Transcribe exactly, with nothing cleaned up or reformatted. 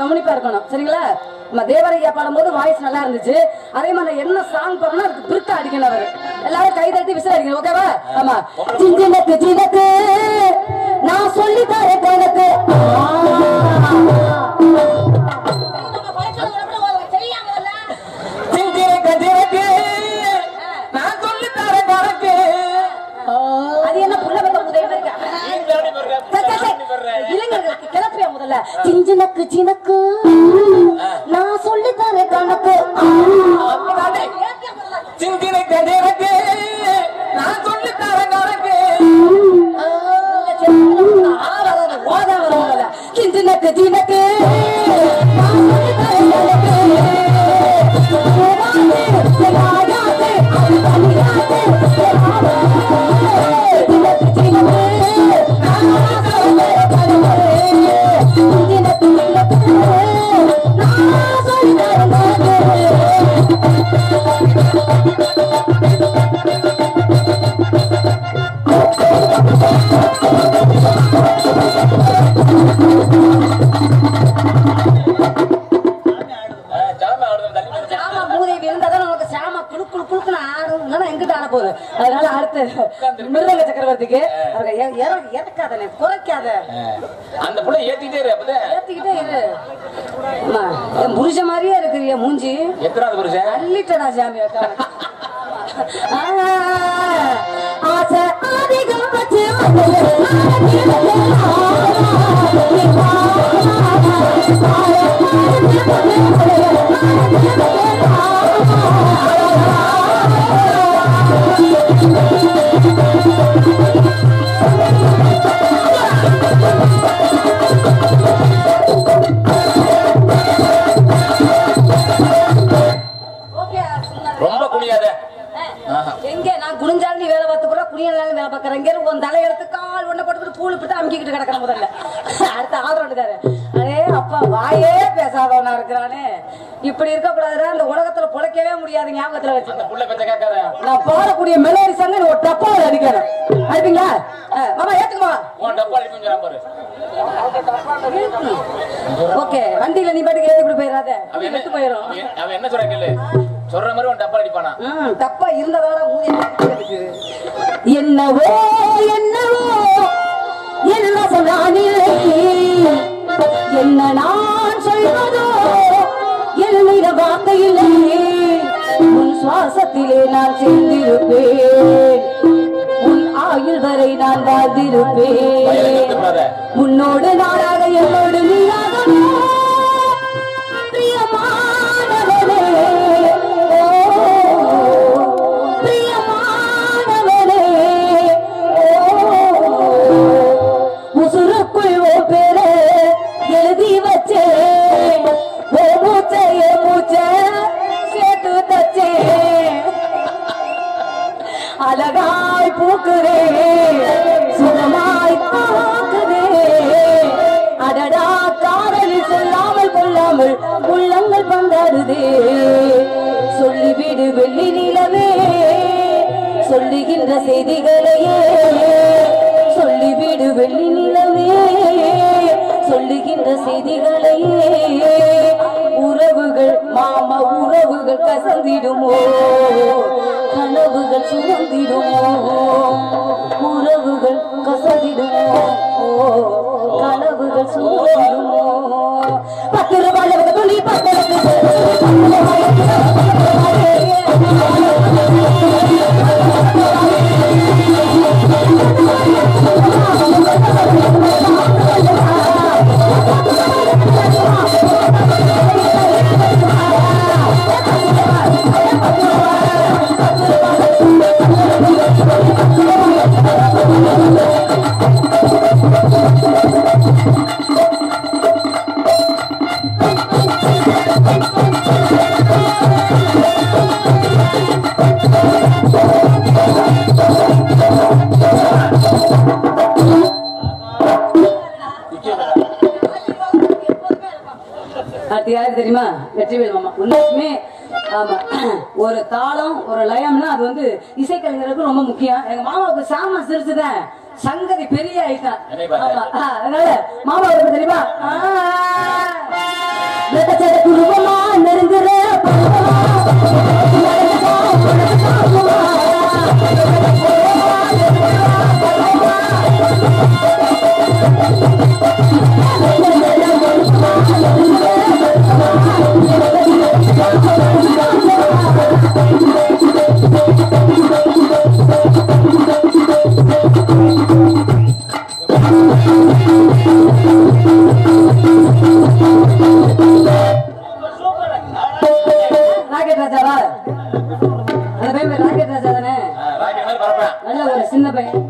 கவனிப்பா இருக்கணும் சரிங்களா. நம்ம தேவரையா பாடும்போது வாய்ஸ் நல்லா இருந்துச்சு. அதே மாதிரி என்ன சாங் பாடணும் அதுக்கு பிரிக்கா அடிக்கணும். அவரு எல்லாரும் கை தட்டி விசில் அடிக்கணும். ஓகேவா? ஆமா. சின்னக்கு சின்னக்கு நான் சொல்லி தரேன் கணக்கு. அது என்ன புள்ள இளைஞர்களுக்கு கிளப்பியா முதல்ல. சின்னக்கு சின்னக்கு நான் சொல்லி தரேன் கணக்கு. நான் சொல்லி தரேன் கணக்கு. சின்னக்கு சின்னக்கு அதனால அடுத்து மிருதங்க சக்கரவர்த்திக்கு இறக்காத குறைக்காத அந்த புள்ள ஏத்திட்டே இரு. ஏத்திக்கிட்டே இரு. புருஷ மாதிரியே இருக்கிறிய மூஞ்சி. எத்தனாவது புருஷன்? அள்ளிட்டடா சாமி. ஆசை அதிகம் வச்சு ரொம்ப குனியாத. எங்க நான் குனிஞ்சாலும் நீ வேலை பார்த்து கூட குனியலாலும் வேலை பார்க்கறேன். இங்க உன் தலை எடுத்து கால் ஒண்ணு போட்டு பூலு போட்டு அமுக்கிக்கிட்டு கிடக்கிற முதல்ல. அடுத்த ஆதரவுதாரு. அதே அப்பா வாயே பேசாதவனா இருக்கிறானே. இப்படி இருக்கக்கூடாதுடா. இந்த உலகத்துல பொழைக்கவே முடியாது. ஞாபகத்துல வச்சு நான் பாடக்கூடிய மெலோடி சங்க ஒரு டப்பாவில் அடிக்கிறேன். அடிப்பீங்களா? மாமா ஏத்துக்குமா? ஓகே வண்டியில நீ பாட்டுக்கு ஏத்தி இப்படி போயிடாத. விட்டு போயிடும். அவன் என்ன சொல்ற கேளு. சொல்ற மாதிரி ஒரு டப்பா அடிப்பானா? டப்பா இருந்ததால என்னவோ என்னவோ என்ன சொன்னானில்லை. என்ன நான் சொல்வதோ என்னிட வார்த்தை இல்லை. உன் சுவாசத்திலே நான் சேர்ந்திருப்பேன். உன் ஆயுள் வரை நான் வாழ்ந்திருப்பேன். உன்னோடு நாளாக என்னோடு நீயாக பிரியமானவனே. உசுருக்குள் ஓ பேர எழுதி வச்சே. ஓ மூச்சைய மூச்ச சேர்த்து தச்சே. அழகாய் பூக்குதே சுகமாய் பார்க்குதே. அடடா காதலில் சொல்லாமல் கொள்ளாமல் உள்ளங்கள் பந்தாடுதே. சொல்லிவிடு வெள்ளி நிலவே சொல்லுகின்ற செய்திகளையே. சொல்லிவிடு வெள்ளி நிலவே சொல்லுகின்ற செய்திகளையே. உறவுகள் மாம உறவுகள் கசந்திடுமோ. கனவுகள் சுமந்திடுமோ. உறவுகள் கசந்திடுமோ. கனவுகள் சுமந்திடுமோ. பத்து ரூபாய் துணி பத்தலுக்கு தெரியுமா? வெற்றிவேல் மாமா உண்மையுமே ஆமா. ஒரு தாளம் ஒரு லயம்னா அது வந்து இசைக்கலைஞருக்கு ரொம்ப முக்கியம். எங்க மாமாவுக்கு சாம சிரிச்சுதான் சங்கதி பெரிய ஐட்டம். அதனால மாமாவுக்கு தெரியுமா? ராக்கெட் ராஜாவா? அந்த பையன் பேர் ராக்கெட் ராஜா தானே? ராக்கெட் மாதிரி பறப்பேன். நல்ல ஒரு சின்ன பையன்.